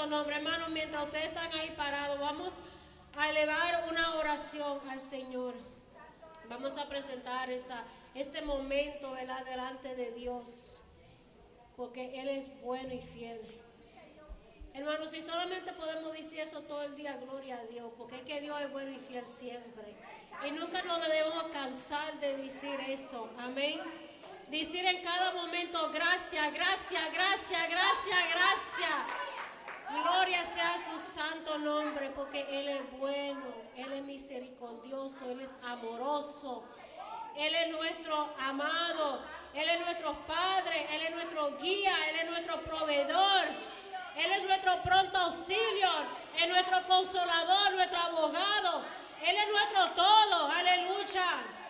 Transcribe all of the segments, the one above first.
santo nombre. Hermano, mientras ustedes están ahí parados, vamos a elevar una oración al Señor. Vamos a presentar este momento, ¿verdad?, delante de Dios, porque Él es bueno y fiel. Hermanos, si solamente podemos decir eso todo el día, gloria a Dios, porque es que Dios es bueno y fiel siempre. Y nunca nos debemos cansar de decir eso. Amén. Decir en cada momento, gracias, gracias, gracias, gracias, gracias. Gloria sea su santo nombre, porque Él es bueno, Él es misericordioso, Él es amoroso. Él es nuestro amado, Él es nuestro Padre, Él es nuestro guía, Él es nuestro proveedor. Él es nuestro pronto auxilio, es nuestro consolador, nuestro abogado. Él es nuestro todo, aleluya.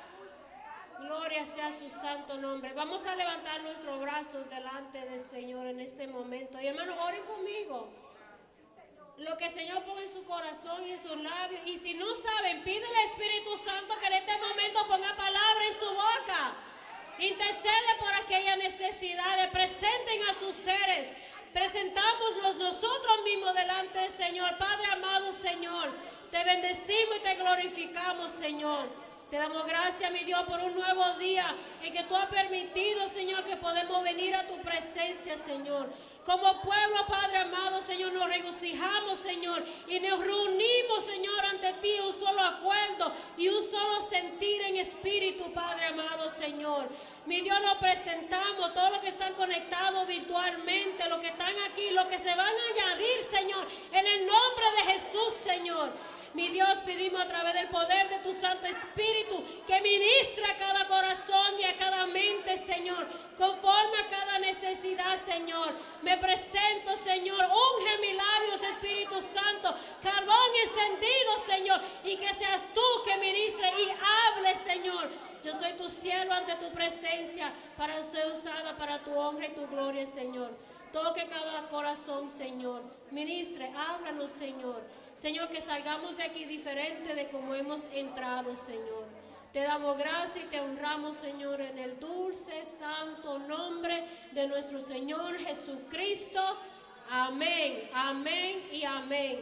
Gloria sea su santo nombre. Vamos a levantar nuestros brazos delante del Señor en este momento. Y hermanos, oren conmigo. Lo que el Señor ponga en su corazón y en sus labios. Y si no saben, pide al Espíritu Santo que en este momento ponga palabra en su boca. Intercede por aquellas necesidades, presenten a sus seres. Presentámonos nosotros mismos delante del Señor. Padre amado, Señor, te bendecimos y te glorificamos, Señor. Te damos gracias, mi Dios, por un nuevo día en que tú has permitido, Señor, que podemos venir a tu presencia, Señor. Como pueblo, Padre amado, Señor, nos regocijamos, Señor, y nos reunimos, Señor, ante ti, un solo acuerdo y un solo sentir en espíritu, Padre amado, Señor. Mi Dios, nos presentamos, todos los que están conectados virtualmente, los que están aquí, los que se van a añadir, Señor, en el nombre de Jesús, Señor. Mi Dios, pedimos a través del poder de tu Santo Espíritu que ministre a cada corazón y a cada mente, Señor, conforme a cada necesidad, Señor. Me presento, Señor, unge mis labios, Espíritu Santo, carbón encendido, Señor, y que seas tú que ministre y hable, Señor. Yo soy tu siervo ante tu presencia para ser usada para tu honra y tu gloria, Señor. Toque cada corazón, Señor. Ministre, háblanos, Señor. Señor, que salgamos de aquí diferente de como hemos entrado, Señor. Te damos gracias y te honramos, Señor, en el dulce, santo nombre de nuestro Señor Jesucristo. Amén, amén y amén.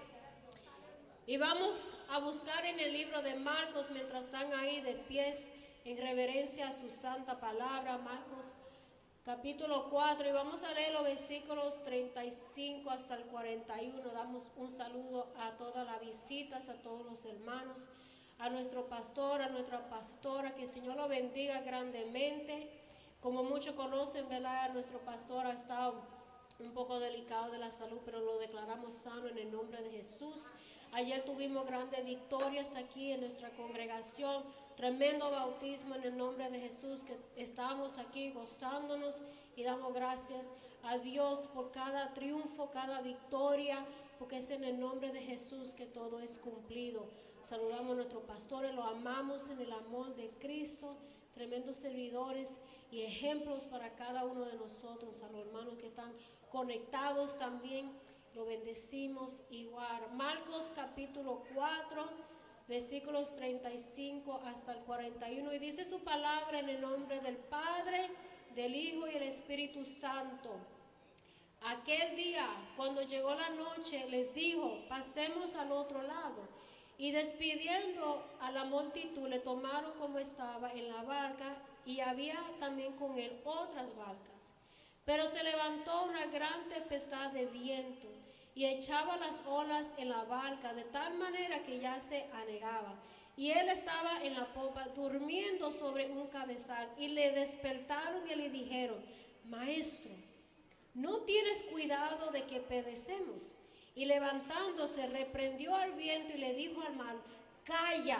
Y vamos a buscar en el libro de Marcos, mientras están ahí de pies, en reverencia a su santa palabra, Marcos capítulo 4, y vamos a leer los versículos 35 hasta el 41. Damos un saludo a todas las visitas, a todos los hermanos, a nuestro pastor, a nuestra pastora, que el Señor lo bendiga grandemente. Como muchos conocen, ¿verdad?, nuestro pastor ha estado un poco delicado de la salud, pero lo declaramos sano en el nombre de Jesús. Ayer tuvimos grandes victorias aquí en nuestra congregación, tremendo bautismo en el nombre de Jesús, que estamos aquí gozándonos y damos gracias a Dios por cada triunfo, cada victoria, porque es en el nombre de Jesús que todo es cumplido. Saludamos a nuestros pastores, los amamos en el amor de Cristo, tremendos servidores y ejemplos para cada uno de nosotros, a los hermanos que están conectados también. Lo bendecimos igual. Marcos capítulo 4, versículos 35 hasta el 41. Y dice su palabra en el nombre del Padre, del Hijo y el Espíritu Santo. Aquel día, cuando llegó la noche, les dijo, pasemos al otro lado. Y despidiendo a la multitud, le tomaron como estaba en la barca, y había también con él otras barcas. Pero se levantó una gran tempestad de viento y echaba las olas en la barca de tal manera que ya se anegaba. Y él estaba en la popa durmiendo sobre un cabezal, y le despertaron y le dijeron, Maestro, ¿no tienes cuidado de que perecemos? Y levantándose reprendió al viento y le dijo al mar, calla,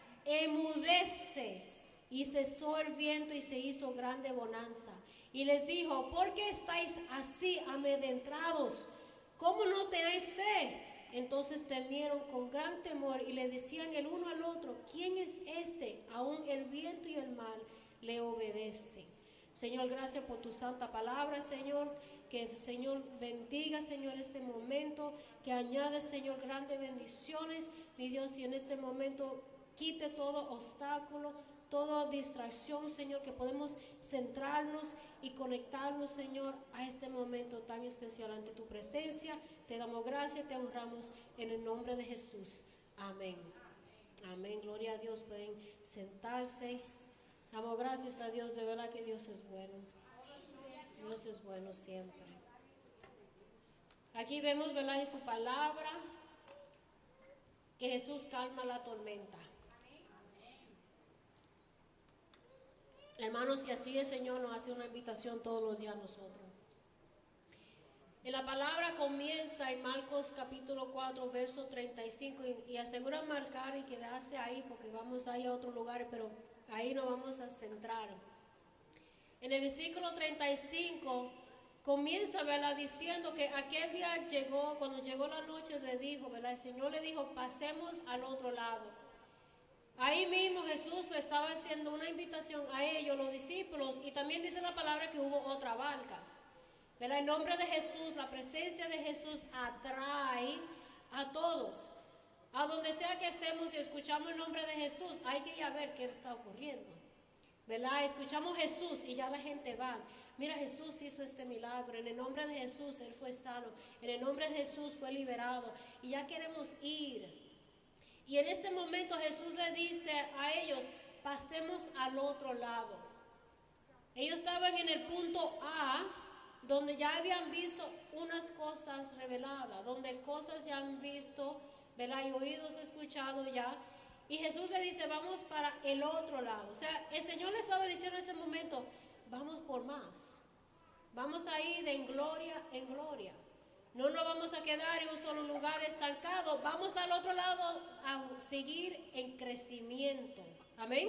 enmudece. Y cesó el viento y se hizo grande bonanza. Y les dijo, ¿por qué estáis así amedrentados? ¿Cómo no tenéis fe? Entonces temieron con gran temor y le decían el uno al otro, ¿quién es este? Aún el viento y el mar le obedecen. Señor, gracias por tu santa palabra, Señor. Que el Señor bendiga, Señor, este momento. Que añade, Señor, grandes bendiciones, mi Dios, y en este momento quite todo obstáculo, toda distracción, Señor, que podemos centrarnos y conectarnos, Señor, a este momento tan especial ante tu presencia. Te damos gracias, te honramos en el nombre de Jesús. Amén. Amén. Gloria a Dios. Pueden sentarse. Damos gracias a Dios. De verdad que Dios es bueno. Dios es bueno siempre. Aquí vemos, ¿verdad?, en su palabra que Jesús calma la tormenta. Hermanos, y así el Señor nos hace una invitación todos los días a nosotros. En la palabra comienza en Marcos capítulo 4, verso 35, y asegura marcar y quedarse ahí porque vamos a ir a otros lugares, pero ahí nos vamos a centrar. En el versículo 35 comienza, ¿verdad?, diciendo que aquel día llegó, cuando llegó la noche, le dijo, ¿verdad?, el Señor le dijo, pasemos al otro lado. Ahí mismo Jesús le estaba haciendo una invitación a ellos, los discípulos, y también dice la palabra que hubo otras barcas. ¿Verdad? El nombre de Jesús, la presencia de Jesús atrae a todos. A donde sea que estemos y escuchamos el nombre de Jesús, hay que ir a ver qué está ocurriendo. ¿Verdad? Escuchamos Jesús y ya la gente va. Mira, Jesús hizo este milagro. En el nombre de Jesús Él fue sano. En el nombre de Jesús fue liberado. Y ya queremos ir. Y en este momento Jesús le dice a ellos, pasemos al otro lado. Ellos estaban en el punto A, donde ya habían visto unas cosas reveladas, donde cosas ya han visto, ¿verdad?, y oídos escuchado ya. Y Jesús le dice, vamos para el otro lado. O sea, el Señor le estaba diciendo en este momento, vamos por más. Vamos a ir de gloria en gloria. No nos vamos a quedar en un solo lugar estancado. Vamos al otro lado a seguir en crecimiento. Amén.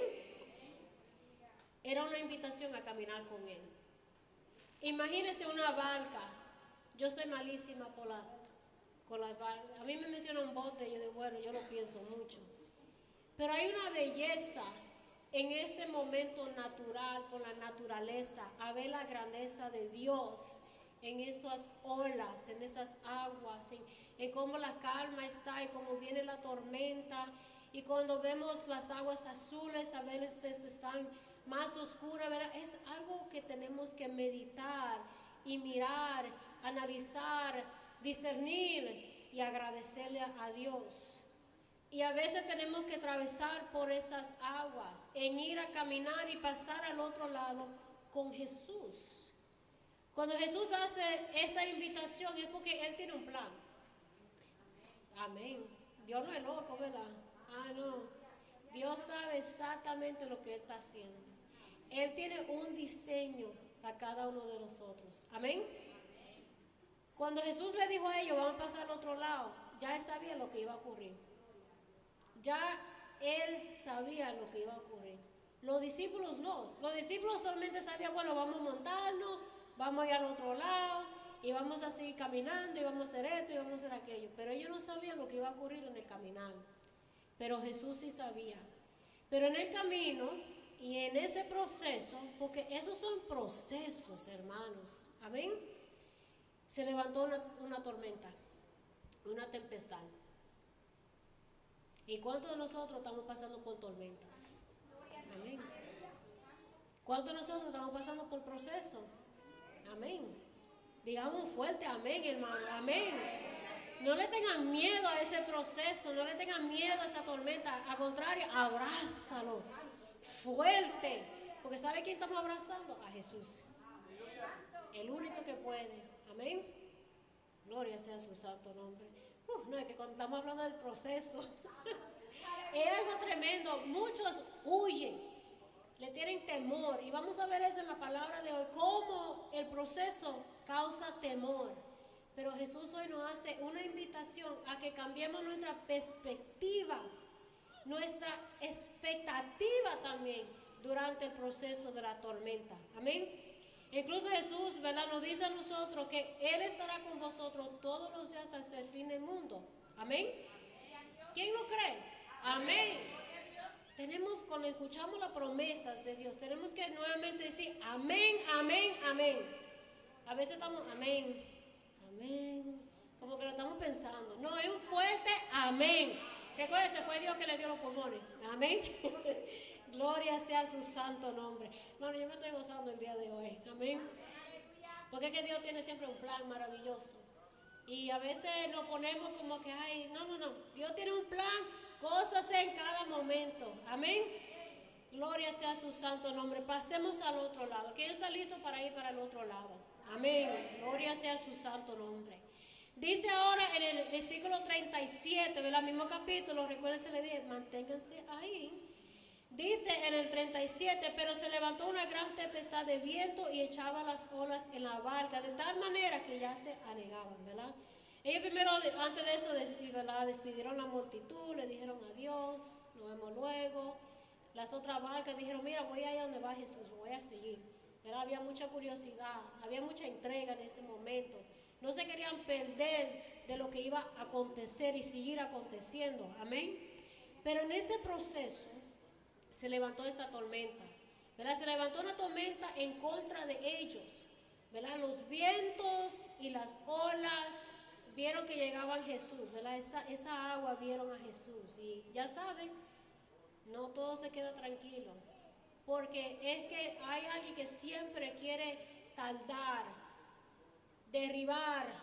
Era una invitación a caminar con Él. Imagínense una barca. Yo soy malísima con las barcas. A mí me menciona un bote y yo digo, bueno, yo lo pienso mucho. Pero hay una belleza en ese momento natural, con la naturaleza, a ver la grandeza de Dios en esas olas, en esas aguas, en cómo la calma está y cómo viene la tormenta. Y cuando vemos las aguas azules, a veces están más oscuras, ¿verdad? Es algo que tenemos que meditar y mirar, analizar, discernir y agradecerle a Dios. Y a veces tenemos que atravesar por esas aguas, en ir a caminar y pasar al otro lado con Jesús. Cuando Jesús hace esa invitación es porque Él tiene un plan. Amén. Dios no es loco, ¿verdad? Ah, no. Dios sabe exactamente lo que Él está haciendo. Él tiene un diseño para cada uno de nosotros. Amén. Cuando Jesús le dijo a ellos, vamos a pasar al otro lado, ya Él sabía lo que iba a ocurrir. Ya Él sabía lo que iba a ocurrir. Los discípulos no. Los discípulos solamente sabían, bueno, vamos a montarnos, vamos a ir al otro lado y vamos a seguir caminando y vamos a hacer esto y vamos a hacer aquello. Pero ellos no sabían lo que iba a ocurrir en el caminar. Pero Jesús sí sabía. Pero en el camino y en ese proceso, porque esos son procesos, hermanos. Amén. Se levantó una tormenta, una tempestad. ¿Y cuántos de nosotros estamos pasando por tormentas? Amén. ¿Cuántos de nosotros estamos pasando por proceso? Amén. Digamos fuerte, amén, hermano. Amén. No le tengan miedo a ese proceso, no le tengan miedo a esa tormenta. Al contrario, abrázalo fuerte. Porque ¿sabe quién estamos abrazando? A Jesús. El único que puede. Amén. Gloria sea su santo nombre. No, es que cuando estamos hablando del proceso, es algo tremendo. Muchos huyen, le tienen temor. Y vamos a ver eso en la palabra de hoy, cómo el proceso causa temor. Pero Jesús hoy nos hace una invitación a que cambiemos nuestra perspectiva, nuestra expectativa también durante el proceso de la tormenta. Amén. Incluso Jesús, ¿verdad?, nos dice a nosotros que Él estará con vosotros todos los días hasta el fin del mundo. Amén. ¿Quién lo cree? Amén. Tenemos, cuando escuchamos las promesas de Dios, tenemos que nuevamente decir amén, amén, amén. A veces estamos amén, amén, como que lo estamos pensando. No, es un fuerte amén. Recuérdense, fue Dios que le dio los pulmones. Amén. Gloria sea su santo nombre. Bueno, yo me estoy gozando el día de hoy. Amén. Porque es que Dios tiene siempre un plan maravilloso. Y a veces nos ponemos como que, ay, no. Dios tiene un plan, cosas en cada momento. Amén. Gloria sea su santo nombre. Pasemos al otro lado. ¿Quién está listo para ir para el otro lado? Amén. Gloria sea su santo nombre. Dice ahora en el versículo 37 del mismo capítulo, recuérdense, le dije, manténganse ahí. Dice en el 37, pero se levantó una gran tempestad de viento y echaba las olas en la barca, de tal manera que ya se anegaban, ¿verdad? Ellos primero, antes de eso, ¿verdad?, despidieron la multitud, le dijeron adiós, nos vemos luego. Las otras barcas dijeron, mira, voy a ir a donde va Jesús, voy a seguir. ¿Verdad? Había mucha curiosidad, había mucha entrega en ese momento. No se querían perder de lo que iba a acontecer y seguir aconteciendo, amén. Pero en ese proceso se levantó esta tormenta, ¿verdad? Se levantó una tormenta en contra de ellos, ¿verdad? Los vientos y las olas vieron que llegaban Jesús, ¿verdad? Esa agua vieron a Jesús y ya saben, no todo se queda tranquilo, porque es que hay alguien que siempre quiere tardar, derribar,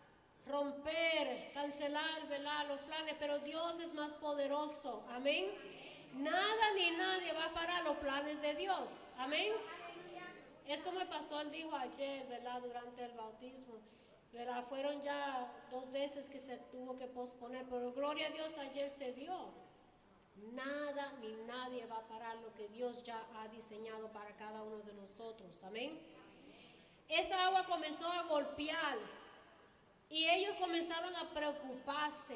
romper, cancelar, ¿verdad?, los planes, pero Dios es más poderoso, amén. Nada ni nadie va a parar los planes de Dios, amén. Es como el pastor dijo ayer, ¿verdad?, durante el bautismo, ¿verdad? Fueron ya 2 veces que se tuvo que posponer, pero gloria a Dios, ayer se dio. Nada ni nadie va a parar lo que Dios ya ha diseñado para cada uno de nosotros, amén. Esa agua comenzó a golpear y ellos comenzaron a preocuparse.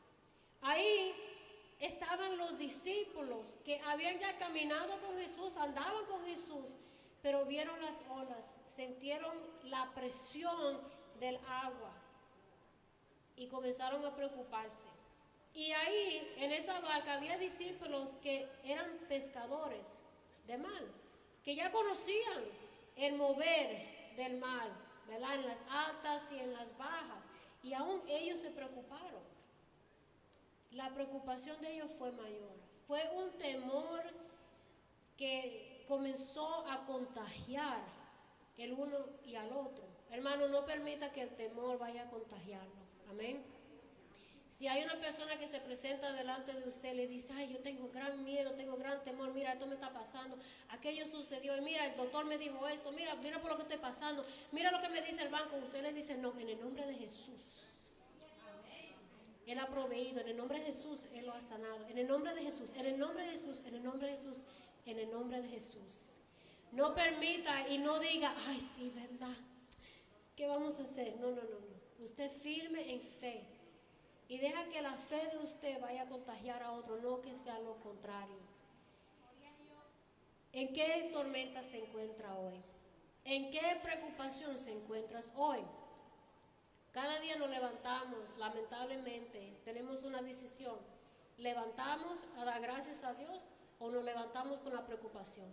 Ahí estaban los discípulos que habían ya caminado con Jesús, andaban con Jesús, pero vieron las olas, sintieron la presión del agua y comenzaron a preocuparse. Y ahí en esa barca había discípulos que eran pescadores de mar, que ya conocían el mover del mar, ¿verdad?, en las altas y en las bajas, y aún ellos se preocuparon. La preocupación de ellos fue mayor, fue un temor que comenzó a contagiar el uno y al otro. Hermano, no permita que el temor vaya a contagiarlo, amén. Si hay una persona que se presenta delante de usted y le dice, ay, yo tengo gran miedo, tengo gran temor, mira, esto me está pasando, aquello sucedió, y mira, el doctor me dijo esto, mira por lo que estoy pasando, mira lo que me dice el banco, usted le dice, no, en el nombre de Jesús. Él ha proveído, en el nombre de Jesús, Él lo ha sanado, en el nombre de Jesús, en el nombre de Jesús, en el nombre de Jesús, en el nombre de Jesús. No permita y no diga, ay, sí, ¿verdad? ¿Qué vamos a hacer? No. Usted firme en fe. Y deja que la fe de usted vaya a contagiar a otro, no que sea lo contrario. ¿En qué tormenta se encuentra hoy? ¿En qué preocupación se encuentras hoy? Cada día nos levantamos, lamentablemente, tenemos una decisión. ¿Levantamos a dar gracias a Dios o nos levantamos con la preocupación?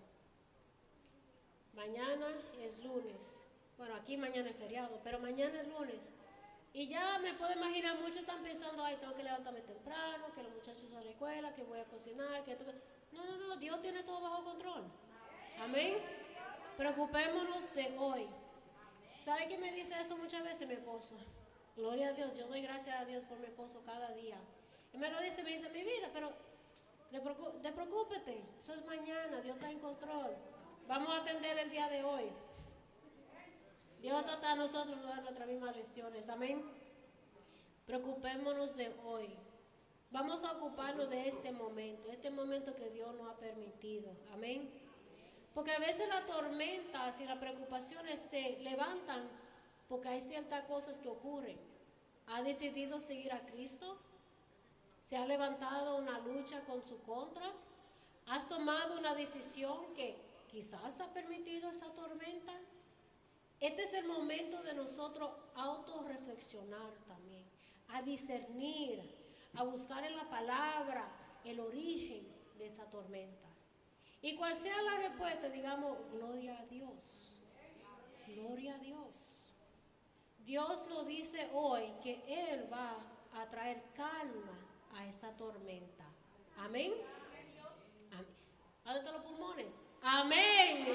Mañana es lunes. Bueno, aquí mañana es feriado, pero mañana es lunes. Y ya me puedo imaginar, muchos están pensando, ay, tengo que levantarme temprano, que los muchachos a la escuela, que voy a cocinar, que esto. No, Dios tiene todo bajo control. Amén. Preocupémonos de hoy. ¿Sabe qué me dice eso muchas veces mi esposo? Gloria a Dios, yo doy gracias a Dios por mi esposo cada día. Y me lo dice, me dice, mi vida, pero preocúpate, eso es mañana, Dios está en control. Vamos a atender el día de hoy. Dios hasta a nosotros nos da nuestras mismas lecciones, amén. Preocupémonos de hoy. Vamos a ocuparnos de este momento que Dios nos ha permitido, amén. Porque a veces las tormentas y las preocupaciones se levantan porque hay ciertas cosas que ocurren. ¿Ha decidido seguir a Cristo? ¿Se ha levantado una lucha con su contra? ¿Has tomado una decisión que quizás ha permitido esa tormenta? Este es el momento de nosotros autorreflexionar también, a discernir, a buscar en la palabra el origen de esa tormenta. Y cual sea la respuesta, digamos, gloria a Dios, gloria a Dios. Dios nos dice hoy que Él va a traer calma a esa tormenta. Amén. Amén. Ábrete los pulmones. Amén.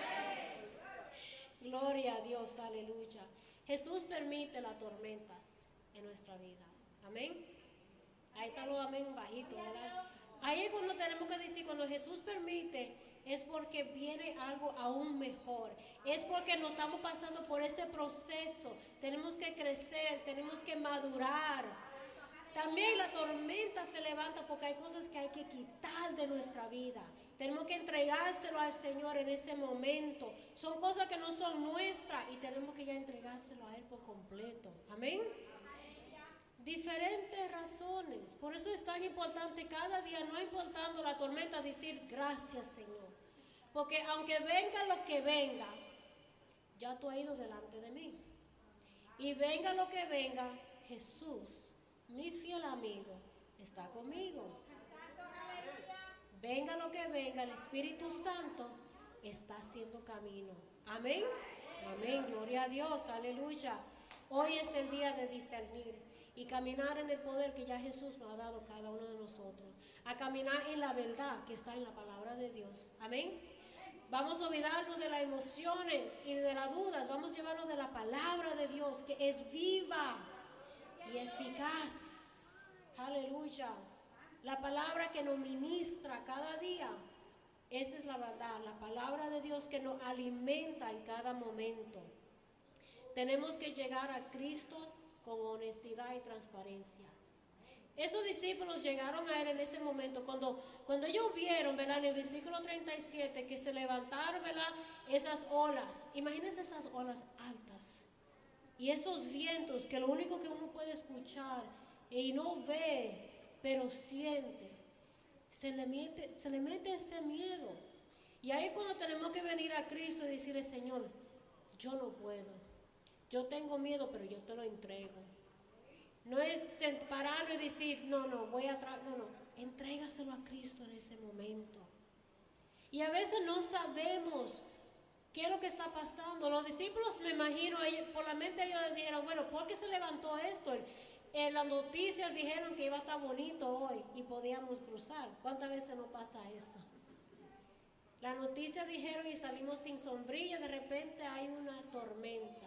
Gloria a Dios, aleluya. Jesús permite las tormentas en nuestra vida. Amén. Ahí está lo amén bajito, ¿verdad? Ahí es cuando tenemos que decir, cuando Jesús permite, es porque viene algo aún mejor. Es porque no estamos pasando por ese proceso. Tenemos que crecer, tenemos que madurar. También la tormenta se levanta porque hay cosas que hay que quitar de nuestra vida. Tenemos que entregárselo al Señor en ese momento. Son cosas que no son nuestras y tenemos que ya entregárselo a Él por completo. Amén. Diferentes razones. Por eso es tan importante cada día, no importando la tormenta, decir gracias, Señor. Porque aunque venga lo que venga, ya tú has ido delante de mí. Y venga lo que venga, Jesús, mi fiel amigo, está conmigo. Venga lo que venga, el Espíritu Santo está haciendo camino. Amén. Amén. Gloria a Dios. Aleluya. Hoy es el día de discernir y caminar en el poder que ya Jesús nos ha dado cada uno de nosotros. A caminar en la verdad que está en la palabra de Dios. Amén. Vamos a olvidarnos de las emociones y de las dudas. Vamos a llevarnos de la palabra de Dios que es viva y eficaz. Aleluya. La palabra que nos ministra cada día. Esa es la verdad. La palabra de Dios que nos alimenta en cada momento. Tenemos que llegar a Cristo con honestidad y transparencia. Esos discípulos llegaron a Él en ese momento, cuando ellos vieron, ¿verdad? En el versículo 37, que se levantaron, ¿verdad? Esas olas. Imagínense esas olas altas. Y esos vientos que lo único que uno puede escuchar y no ve, pero siente. Se le mete ese miedo. Y ahí es cuando tenemos que venir a Cristo y decirle, Señor, yo no puedo. Yo tengo miedo, pero yo te lo entrego. No es pararlo y decir, no, voy atrás. No, entrégaselo a Cristo en ese momento. Y a veces no sabemos qué es lo que está pasando. Los discípulos, me imagino, por la mente ellos dijeron, bueno, ¿por qué se levantó esto? En las noticias dijeron que iba a estar bonito hoy y podíamos cruzar. ¿Cuántas veces no pasa eso? Las noticias dijeron y salimos sin sombrilla, de repente hay una tormenta.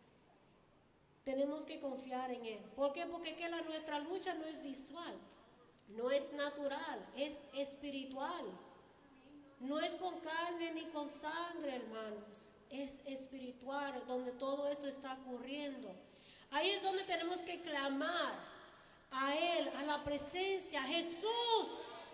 Tenemos que confiar en Él. ¿Por qué? Porque que nuestra lucha no es visual, no es natural, es espiritual. No es con carne ni con sangre, hermanos. Es espiritual, donde todo eso está ocurriendo. Ahí es donde tenemos que clamar a Él, a la presencia, a Jesús.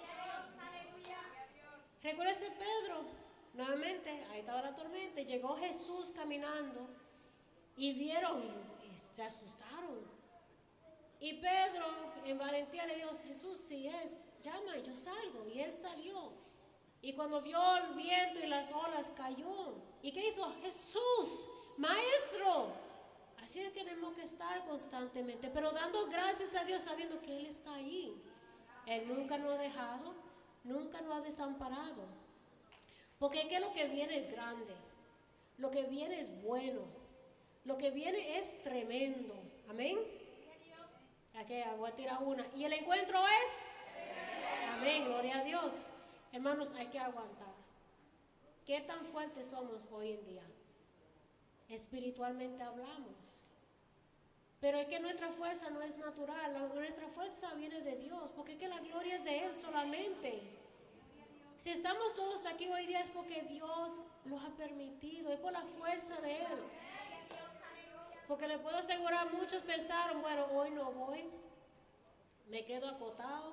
Recuérdese Pedro, nuevamente, ahí estaba la tormenta, llegó Jesús caminando y vieron y se asustaron. Y Pedro en valentía le dijo, Jesús, si es, llama y yo salgo. Y él salió. Y cuando vio el viento y las olas, cayó. ¿Y qué hizo? Jesús, Maestro. Así es que tenemos que estar constantemente, pero dando gracias a Dios sabiendo que Él está ahí. Él nunca nos ha dejado, nunca nos ha desamparado. Porque es que lo que viene es grande, lo que viene es bueno, lo que viene es tremendo. Amén. Aquí voy a tirar una. ¿Y el encuentro es? Amén, gloria a Dios. Hermanos, hay que aguantar. ¿Qué tan fuertes somos hoy en día? Espiritualmente hablamos. Pero es que nuestra fuerza no es natural, nuestra fuerza viene de Dios, porque es que la gloria es de Él solamente. Si estamos todos aquí hoy día es porque Dios los ha permitido, es por la fuerza de Él. Porque le puedo asegurar, muchos pensaron, bueno, hoy no voy, me quedo acotado,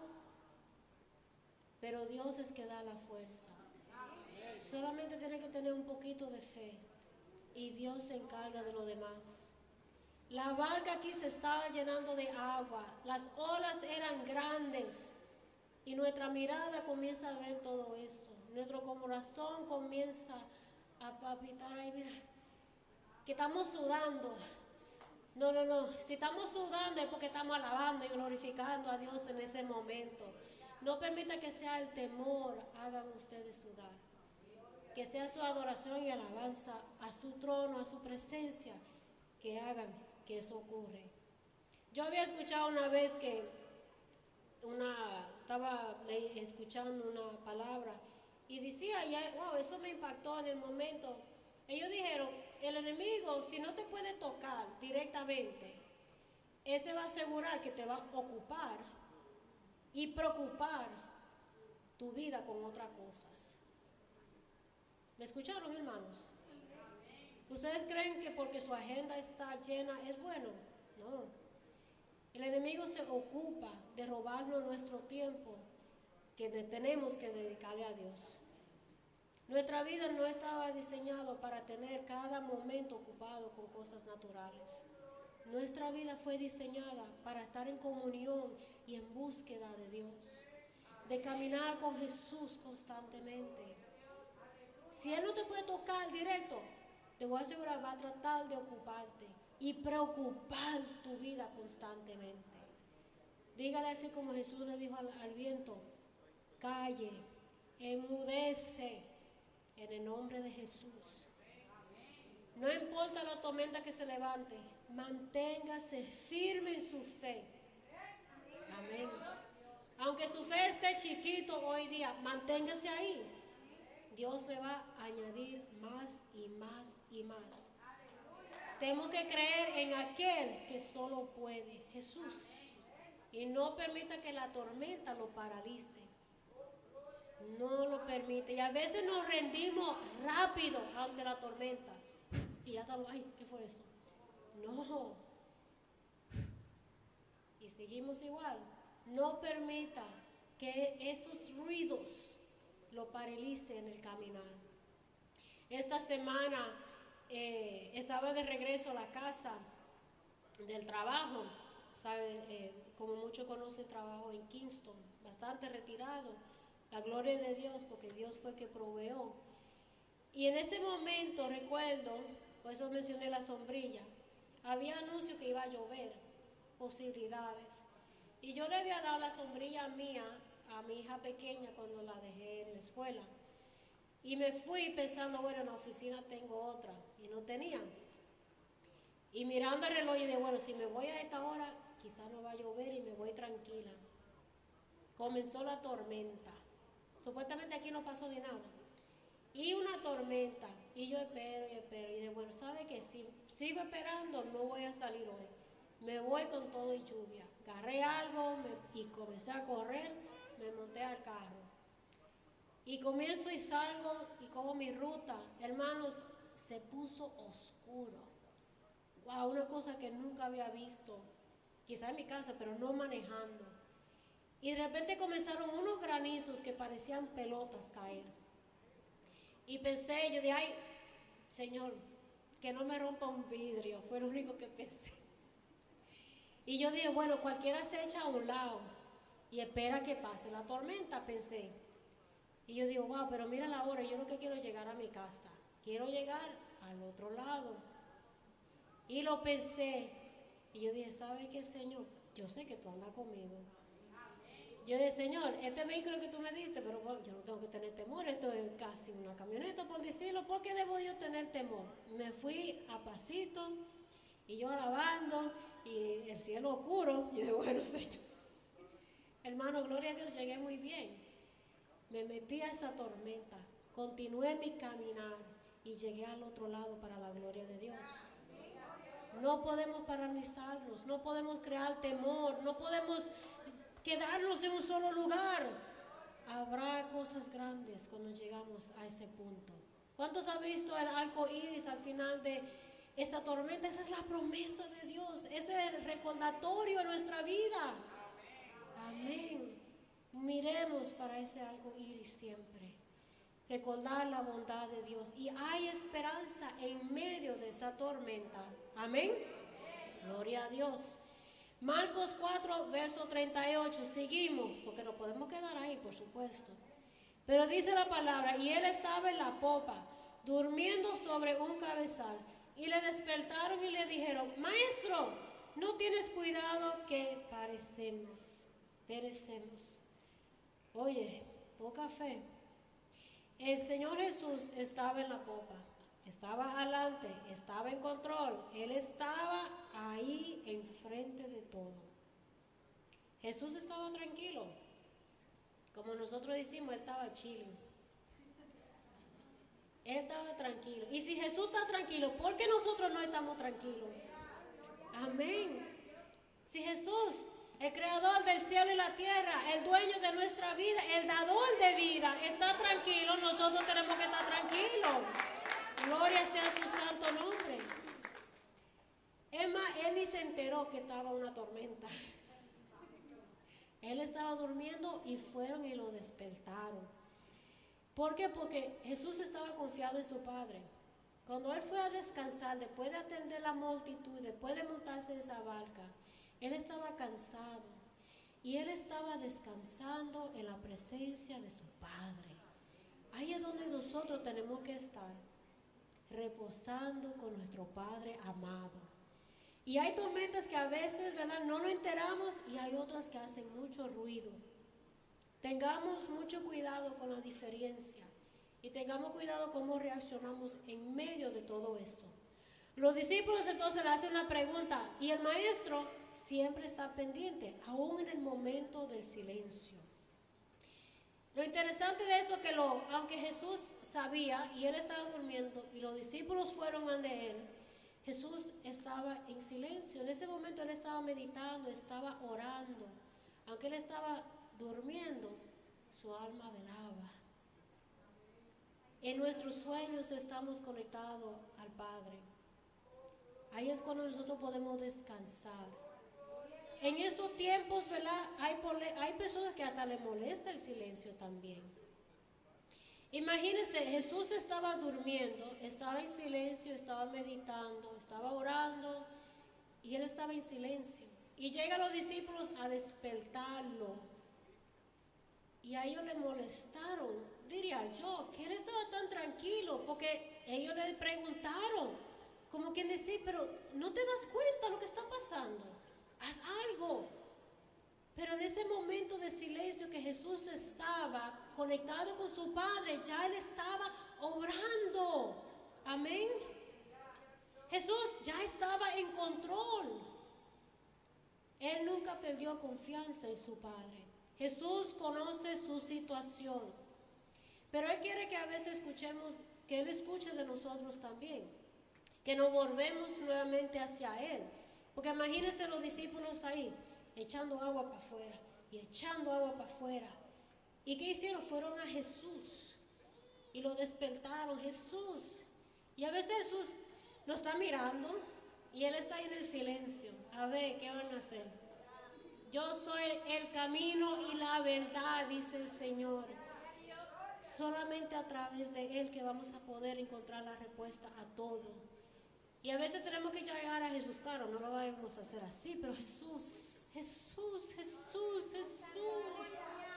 pero Dios es que da la fuerza. Solamente tiene que tener un poquito de fe y Dios se encarga de lo demás. La barca aquí se estaba llenando de agua, las olas eran grandes y nuestra mirada comienza a ver todo eso. Nuestro corazón comienza a palpitar ahí, mira, que estamos sudando. No, si estamos sudando es porque estamos alabando y glorificando a Dios en ese momento. No permita que sea el temor, hagan ustedes sudar. Que sea su adoración y alabanza a su trono, a su presencia, que hagan que eso ocurre. Yo había escuchado una vez que estaba escuchando una palabra Y decía, wow, eso me impactó en el momento. Ellos dijeron, el enemigo, si no te puede tocar directamente, ese va a asegurar que te va a ocupar y preocupar tu vida con otras cosas. ¿Me escucharon, hermanos? ¿Ustedes creen que porque su agenda está llena es bueno? No. El enemigo se ocupa de robarnos nuestro tiempo que tenemos que dedicarle a Dios. Nuestra vida no estaba diseñada para tener cada momento ocupado con cosas naturales. Nuestra vida fue diseñada para estar en comunión y en búsqueda de Dios, de caminar con Jesús constantemente. Si Él no te puede tocar directo, te voy a asegurar, va a tratar de ocuparte y preocupar tu vida constantemente. Dígale así como Jesús le dijo al viento, calle, enmudece en el nombre de Jesús. No importa la tormenta que se levante, manténgase firme en su fe. Amén. Aunque su fe esté chiquito hoy día, manténgase ahí. Dios le va a añadir más y más y más. Tenemos que creer en aquel que solo puede, Jesús. Y no permita que la tormenta lo paralice. No lo permite. Y a veces nos rendimos rápido ante la tormenta. Y ya estamos, ay, ¿qué fue eso? No. Y seguimos igual. No permita que esos ruidos lo paralicen en el caminar. Esta semana estaba de regreso a la casa del trabajo. ¿Sabe? Como muchos conocen, trabajo en Kingston, bastante retirado. La gloria de Dios, porque Dios fue que proveó. Y en ese momento recuerdo, por eso mencioné la sombrilla, había anuncios que iba a llover, posibilidades. Y yo le había dado la sombrilla mía a mi hija pequeña cuando la dejé en la escuela. Y me fui pensando, bueno, en la oficina tengo otra, y no tenía. Y mirando el reloj, y dije, bueno, si me voy a esta hora, quizás no va a llover y me voy tranquila. Comenzó la tormenta. Supuestamente aquí no pasó ni nada. Y una tormenta. Y yo espero. Y dije, bueno, ¿sabe qué? Si sigo esperando, no voy a salir hoy. Me voy con todo y lluvia. Agarré algo y comencé a correr. Me monté al carro. Y comienzo y salgo y cojo mi ruta. Hermanos, se puso oscuro. Wow, una cosa que nunca había visto. Quizá en mi casa, pero no manejando. Y de repente comenzaron unos granizos que parecían pelotas caer. Y pensé, yo dije, ay, Señor, que no me rompa un vidrio. Fue lo único que pensé. Y yo dije, bueno, cualquiera se echa a un lado y espera que pase la tormenta, pensé. Y yo digo, wow, pero mira la hora, yo lo que quiero es llegar a mi casa. Quiero llegar al otro lado. Y lo pensé. Y yo dije, ¿sabe qué, Señor? Yo sé que tú andas conmigo. Yo dije, Señor, este vehículo que tú me diste, pero bueno, yo no tengo que tener temor, esto es casi una camioneta, por decirlo, ¿por qué debo yo tener temor? Me fui a pasito, y yo alabando, y el cielo oscuro. Yo dije, bueno, Señor. Hermano, gloria a Dios, llegué muy bien. Me metí a esa tormenta, continué mi caminar, y llegué al otro lado para la gloria de Dios. No podemos paralizarnos, no podemos crear temor, no podemos quedarnos en un solo lugar. Habrá cosas grandes cuando llegamos a ese punto. ¿Cuántos han visto el arco iris al final de esa tormenta? Esa es la promesa de Dios, ese es el recordatorio de nuestra vida. Amén. Miremos para ese arco iris siempre. Recordar la bondad de Dios. Y hay esperanza en medio de esa tormenta. Amén. Gloria a Dios. Marcos 4, verso 38. Seguimos, porque no podemos quedar ahí, por supuesto. Pero dice la palabra, y él estaba en la popa, durmiendo sobre un cabezal. Y le despertaron y le dijeron, Maestro, no tienes cuidado que perecemos. Oye, poca fe. El Señor Jesús estaba en la popa, estaba adelante, estaba en control, Él estaba ahí enfrente de todo. Jesús estaba tranquilo, como nosotros decimos, Él estaba chilling. Él estaba tranquilo. Y si Jesús está tranquilo, ¿por qué nosotros no estamos tranquilos? Amén. Si Jesús, el creador del cielo y la tierra, el dueño de nuestra vida, el dador de vida, está tranquilo, nosotros tenemos que estar tranquilos. Gloria sea su santo nombre. Emma, él ni se enteró que estaba una tormenta. Él estaba durmiendo y fueron y lo despertaron. ¿Por qué? Porque Jesús estaba confiado en su Padre. Cuando él fue a descansar, después de atender la multitud, después de montarse en esa barca, él estaba cansado y él estaba descansando en la presencia de su Padre. Ahí es donde nosotros tenemos que estar, reposando con nuestro Padre amado. Y hay tormentas que a veces, ¿verdad?, no nos enteramos, y hay otras que hacen mucho ruido. Tengamos mucho cuidado con la diferencia y tengamos cuidado cómo reaccionamos en medio de todo eso. Los discípulos entonces le hacen una pregunta y el maestro siempre está pendiente, aún en el momento del silencio. Lo interesante de esto es que aunque Jesús sabía y él estaba durmiendo y los discípulos fueron ante él, Jesús estaba en silencio. En ese momento él estaba meditando, estaba orando. Aunque él estaba durmiendo, su alma velaba. En nuestros sueños estamos conectados al Padre. Ahí es cuando nosotros podemos descansar. En esos tiempos, ¿verdad?, hay personas que hasta les molesta el silencio también. Imagínense, Jesús estaba durmiendo, estaba en silencio, estaba meditando, estaba orando y él estaba en silencio. Y llegan los discípulos a despertarlo. Y a ellos les molestaron, diría yo, que él estaba tan tranquilo, porque ellos le preguntaron, como quien decía, pero ¿no te das cuenta lo que está pasando? Haz algo. Pero en ese momento de silencio que Jesús estaba conectado con su Padre, ya él estaba obrando. Amén. Jesús ya estaba en control. Él nunca perdió confianza en su Padre. Jesús conoce su situación, pero Él quiere que a veces escuchemos, que Él escuche de nosotros también, que nos volvemos nuevamente hacia Él. Porque imagínense los discípulos ahí, echando agua para afuera y echando agua para afuera. ¿Y qué hicieron? Fueron a Jesús y lo despertaron. Jesús. Y a veces Jesús nos está mirando y Él está ahí en el silencio. A ver, ¿qué van a hacer? Yo soy el camino y la verdad, dice el Señor. Solamente a través de Él que vamos a poder encontrar la respuesta a todo. Y a veces tenemos que llegar a Jesús, claro, no lo vamos a hacer así, pero Jesús, Jesús, Jesús, Jesús,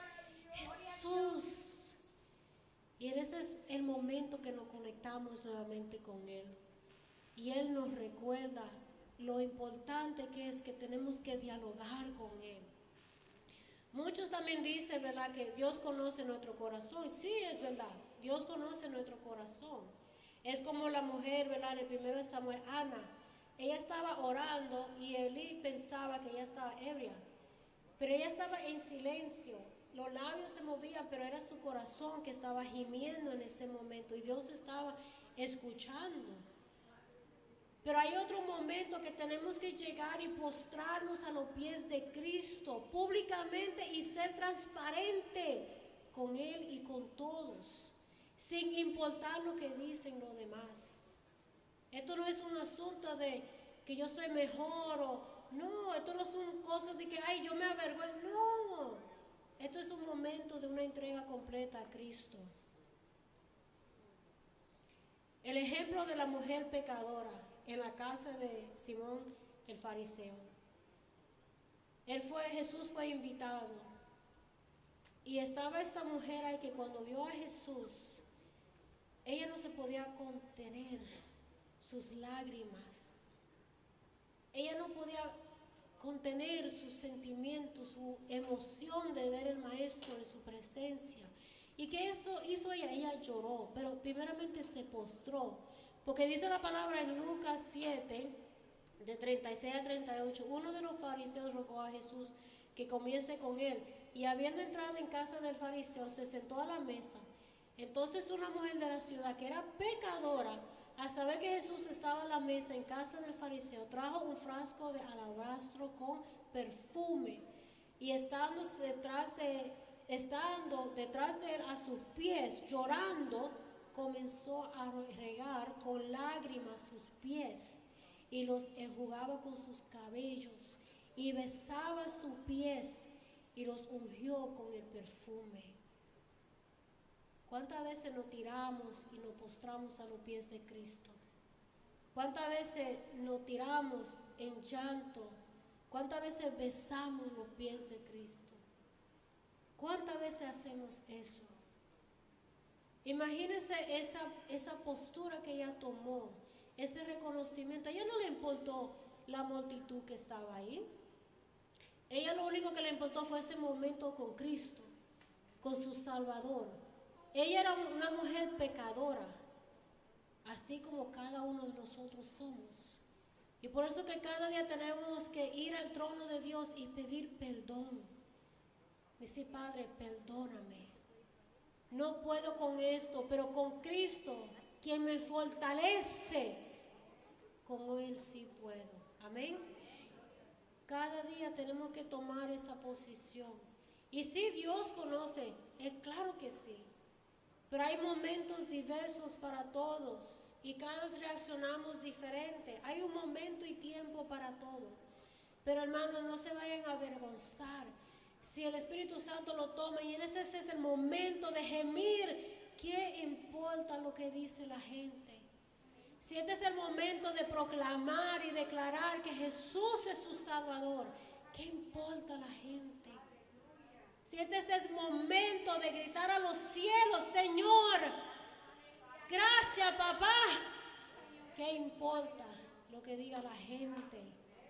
Jesús. Y en ese es el momento que nos conectamos nuevamente con Él. Y Él nos recuerda lo importante que es que tenemos que dialogar con Él. Muchos también dicen, ¿verdad?, que Dios conoce nuestro corazón. Sí, es verdad, Dios conoce nuestro corazón. Es como la mujer, ¿verdad?, en el 1 Samuel, Ana. Ella estaba orando y Elí pensaba que ella estaba ebria. Pero ella estaba en silencio. Los labios se movían, pero era su corazón que estaba gimiendo en ese momento. Y Dios estaba escuchando. Pero hay otro momento que tenemos que llegar y postrarnos a los pies de Cristo públicamente y ser transparente con Él y con todos, sin importar lo que dicen los demás. Esto no es un asunto de que yo soy mejor o no, esto no son cosas de que, ay, yo me avergüenzo. No, esto es un momento de una entrega completa a Cristo. El ejemplo de la mujer pecadora en la casa de Simón el fariseo. Jesús fue invitado y estaba esta mujer ahí que cuando vio a Jesús, ella no se podía contener sus lágrimas. Ella no podía contener sus sentimientos, su emoción de ver al maestro en su presencia. ¿Y qué eso hizo ella? Ella lloró, pero primeramente se postró. Porque dice la palabra en Lucas 7, de 36 a 38, uno de los fariseos rogó a Jesús que comiese con él. Y habiendo entrado en casa del fariseo, se sentó a la mesa. Entonces una mujer de la ciudad que era pecadora, al saber que Jesús estaba a la mesa en casa del fariseo, trajo un frasco de alabastro con perfume y estando detrás de él a sus pies, llorando, comenzó a regar con lágrimas sus pies y los enjugaba con sus cabellos y besaba sus pies y los ungió con el perfume. ¿Cuántas veces nos tiramos y nos postramos a los pies de Cristo? ¿Cuántas veces nos tiramos en llanto? ¿Cuántas veces besamos los pies de Cristo? ¿Cuántas veces hacemos eso? Imagínense esa postura que ella tomó, ese reconocimiento. A ella no le importó la multitud que estaba ahí. Ella lo único que le importó fue ese momento con Cristo, con su Salvador. Ella era una mujer pecadora, así como cada uno de nosotros somos. Y por eso que cada día tenemos que ir al trono de Dios y pedir perdón. Decir, Padre, perdóname. No puedo con esto, pero con Cristo, quien me fortalece, con Él sí puedo. Amén. Cada día tenemos que tomar esa posición. Y si Dios conoce, es claro que sí. Pero hay momentos diversos para todos y cada vez reaccionamos diferente. Hay un momento y tiempo para todo. Pero hermanos, no se vayan a avergonzar. Si el Espíritu Santo lo toma y en ese es el momento de gemir, ¿qué importa lo que dice la gente? Si este es el momento de proclamar y declarar que Jesús es su Salvador, ¿qué importa la gente? Si este es el momento de gritar a los cielos, Señor, gracias papá, ¿qué importa lo que diga la gente?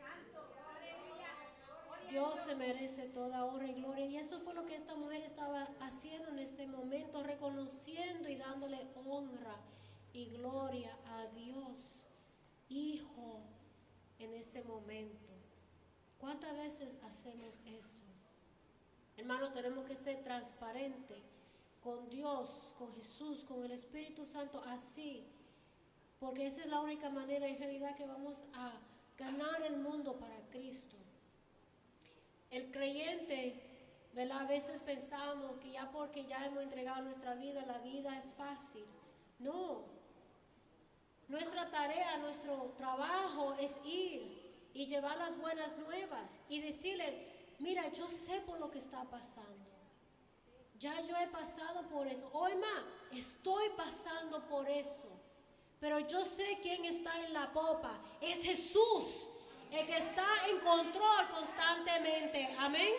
Dios se merece toda honra y gloria. Y eso fue lo que esta mujer estaba haciendo en ese momento, reconociendo y dándole honra y gloria a Dios, Hijo, en ese momento. ¿Cuántas veces hacemos eso? Hermano, tenemos que ser transparentes con Dios, con Jesús, con el Espíritu Santo, así. Porque esa es la única manera en realidad que vamos a ganar el mundo para Cristo. El creyente, ¿verdad? A veces pensamos que ya porque ya hemos entregado nuestra vida, la vida es fácil. No. Nuestra tarea, nuestro trabajo es ir y llevar las buenas nuevas y decirle, mira, yo sé por lo que está pasando. Ya yo he pasado por eso. Hoy más, estoy pasando por eso. Pero yo sé quién está en la popa. Es Jesús, el que está en control constantemente. Amén.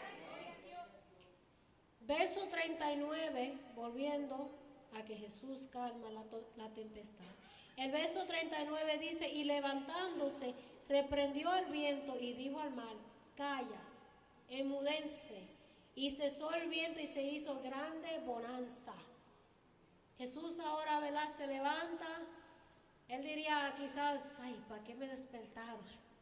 Verso 39, volviendo a que Jesús calma la tempestad. El verso 39 dice, y levantándose, reprendió al viento y dijo al mar, calla, enmudece. Y cesó el viento y se hizo grande bonanza. Jesús ahora, ¿verdad?, se levanta. Él diría quizás, ay, ¿para qué me despertaron?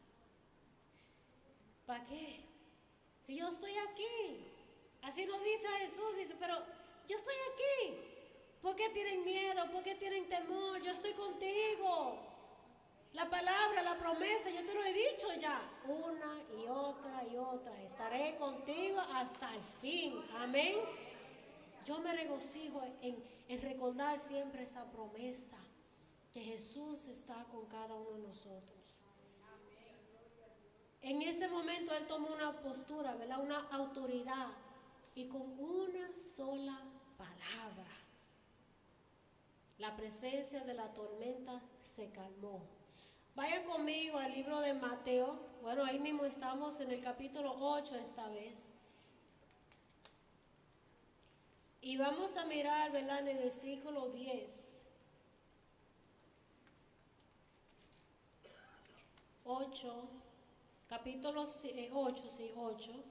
¿Para qué? Si yo estoy aquí. Así lo dice Jesús, dice, pero yo estoy aquí. ¿Por qué tienen miedo? ¿Por qué tienen temor? Yo estoy contigo. La palabra, la promesa, yo te lo he dicho ya, una y otra y otra. Estaré contigo hasta el fin. Amén. Yo me regocijo en recordar siempre esa promesa, que Jesús está con cada uno de nosotros. En ese momento Él tomó una postura, ¿verdad? Una autoridad, y con una sola palabra, la presencia de la tormenta se calmó. Vayan conmigo al libro de Mateo. Bueno, ahí mismo estamos en el capítulo 8 esta vez. Y vamos a mirar, ¿verdad?, en el versículo 10. 8, capítulo 8, sí, 8.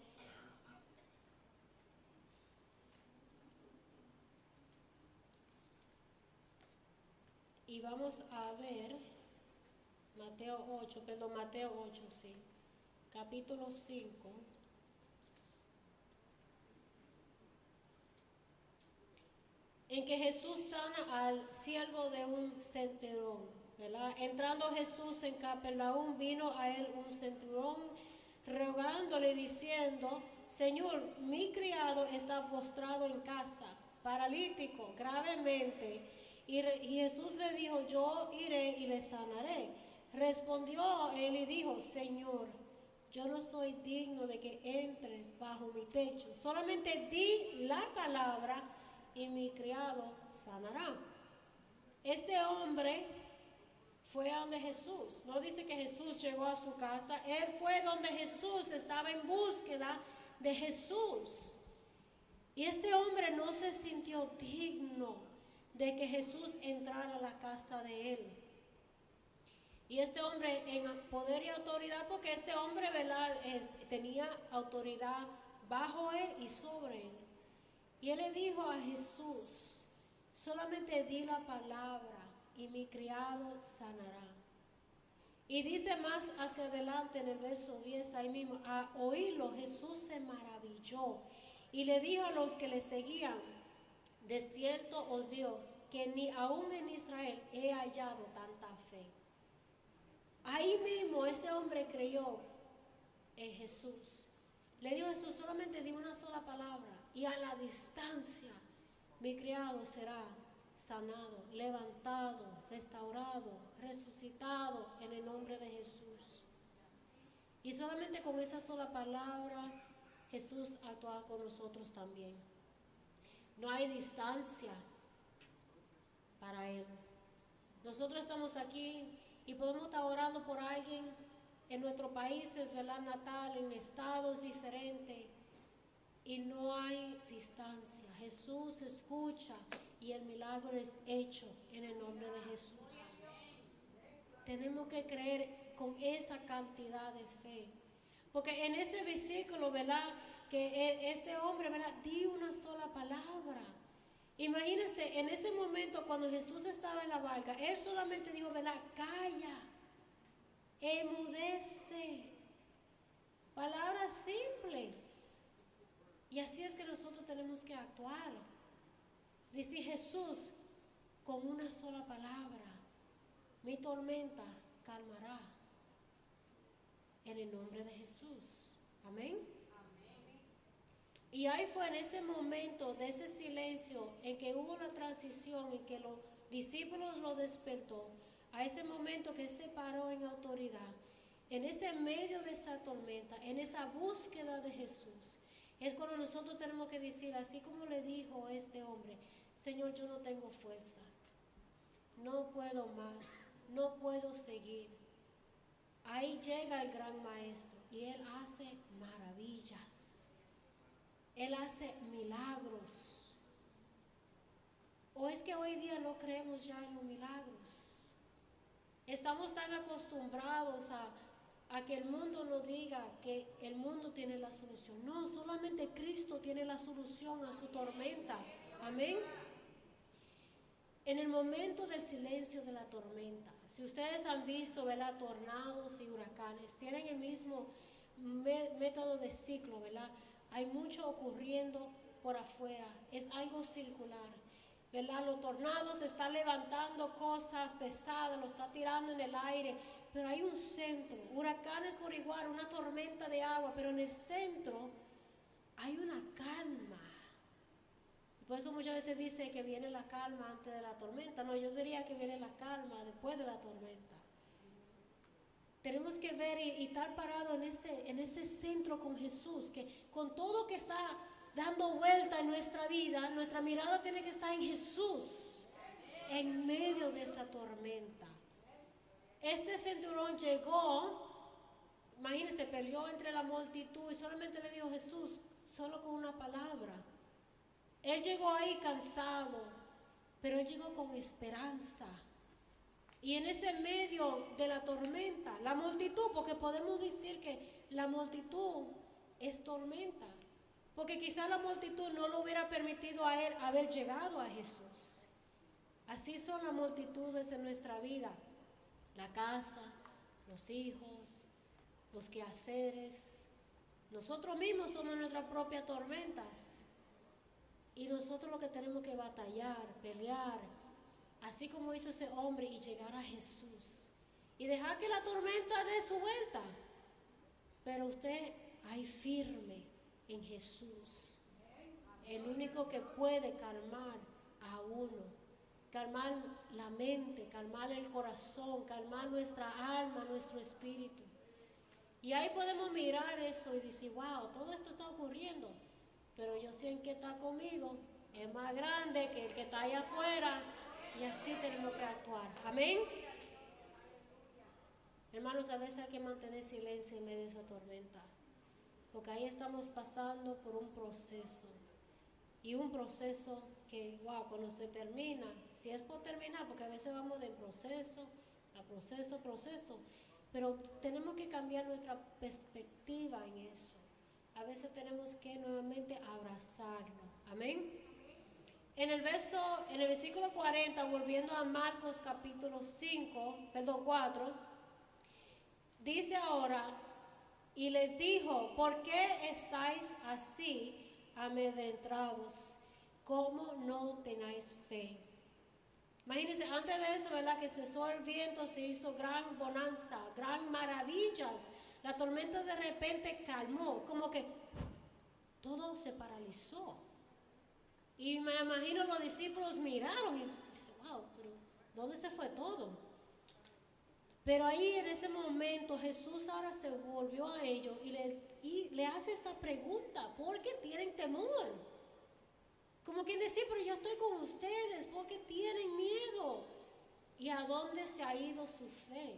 Y vamos a ver Mateo 8, sí, capítulo 5. en que Jesús sana al siervo de un centurión, ¿verdad? Entrando Jesús en Capernaum, vino a él un centurión rogándole diciendo: Señor, mi criado está postrado en casa, paralítico, gravemente. Y Jesús le dijo: yo iré y le sanaré. Respondió él y dijo: Señor, yo no soy digno de que entres bajo mi techo, solamente di la palabra y mi criado sanará. Este hombre fue a donde Jesús. No dice que Jesús llegó a su casa. Él fue donde Jesús, estaba en búsqueda de Jesús. Y este hombre no se sintió digno de que Jesús entrara a la casa de él. Y este hombre en poder y autoridad, porque este hombre, ¿verdad?, tenía autoridad bajo él y sobre él. Y él le dijo a Jesús: solamente di la palabra y mi criado sanará. Y dice más hacia adelante en el verso 10, ahí mismo, a oírlo Jesús se maravilló y le dijo a los que le seguían: de cierto os digo que ni aún en Israel he hallado tanta fe. Ahí mismo ese hombre creyó en Jesús. Le dijo a Jesús: solamente di una sola palabra y a la distancia mi criado será sanado, levantado, restaurado, resucitado en el nombre de Jesús. Y solamente con esa sola palabra Jesús actúa con nosotros también. No hay distancia para Él. Nosotros estamos aquí y podemos estar orando por alguien en nuestros países, ¿verdad?, natal, en estados diferentes, y no hay distancia. Jesús escucha y el milagro es hecho en el nombre de Jesús. Tenemos que creer con esa cantidad de fe, porque en ese versículo, ¿verdad?, que este hombre, ¿verdad?, di una sola palabra. Imagínense, en ese momento cuando Jesús estaba en la barca, él solamente dijo, ¿verdad?, calla, enmudece. Palabras simples. Y así es que nosotros tenemos que actuar. Dice Jesús, con una sola palabra, mi tormenta calmará. En el nombre de Jesús. Amén. Y ahí fue en ese momento de ese silencio en que hubo la transición, en que los discípulos lo despertó, a ese momento que se paró en autoridad, en ese medio de esa tormenta, en esa búsqueda de Jesús, es cuando nosotros tenemos que decir, así como le dijo este hombre: Señor, yo no tengo fuerza, no puedo más, no puedo seguir. Ahí llega el gran maestro y él hace maravillas. Él hace milagros. ¿O es que hoy día no creemos ya en los milagros? Estamos tan acostumbrados a que el mundo nos diga que el mundo tiene la solución. No, solamente Cristo tiene la solución a su tormenta. Amén. En el momento del silencio de la tormenta, si ustedes han visto, ¿verdad?, tornados y huracanes, tienen el mismo método de ciclo, ¿verdad? Hay mucho ocurriendo por afuera, es algo circular, ¿verdad? Los tornados están levantando cosas pesadas, lo está tirando en el aire, pero hay un centro. Huracanes por igual, una tormenta de agua, pero en el centro hay una calma. Por eso muchas veces dice que viene la calma antes de la tormenta. No, yo diría que viene la calma después de la tormenta. Tenemos que ver y estar parados en ese centro con Jesús, que con todo que está dando vuelta en nuestra vida, nuestra mirada tiene que estar en Jesús, en medio de esa tormenta. Este centurión llegó, imagínense, peleó entre la multitud y solamente le dijo: Jesús, solo con una palabra. Él llegó ahí cansado, pero él llegó con esperanza. Y en ese medio de la tormenta, la multitud, porque podemos decir que la multitud es tormenta, porque quizá la multitud no lo hubiera permitido a él haber llegado a Jesús. Así son las multitudes en nuestra vida: la casa, los hijos, los quehaceres. Nosotros mismos somos nuestras propias tormentas. Y nosotros lo que tenemos que batallar, pelear, así como hizo ese hombre, y llegar a Jesús. Y dejar que la tormenta dé su vuelta. Pero usted ahí firme en Jesús. El único que puede calmar a uno. Calmar la mente, calmar el corazón, calmar nuestra alma, nuestro espíritu. Y ahí podemos mirar eso y decir, wow, todo esto está ocurriendo. Pero yo sé que está conmigo, es más grande que el que está allá afuera. Y así tenemos que actuar. Amén. Hermanos, a veces hay que mantener silencio en medio de esa tormenta. Porque ahí estamos pasando por un proceso. Y un proceso que, wow, cuando se termina, si es por terminar, porque a veces vamos de proceso a proceso, pero tenemos que cambiar nuestra perspectiva en eso. A veces tenemos que nuevamente abrazarlo. Amén. En el versículo 40, volviendo a Marcos capítulo 4, dice ahora, y les dijo, ¿por qué estáis así amedrentados? ¿Cómo no tenéis fe? Imagínense, antes de eso, ¿verdad? Que cesó el viento, se hizo gran bonanza, gran maravillas. La tormenta de repente calmó, como que todo se paralizó. Y me imagino los discípulos miraron y dicen, wow, pero ¿dónde se fue todo? Pero ahí en ese momento Jesús ahora se volvió a ellos y le hace esta pregunta, ¿por qué tienen temor? Como quien decía, pero yo estoy con ustedes, ¿por qué tienen miedo? ¿Y a dónde se ha ido su fe?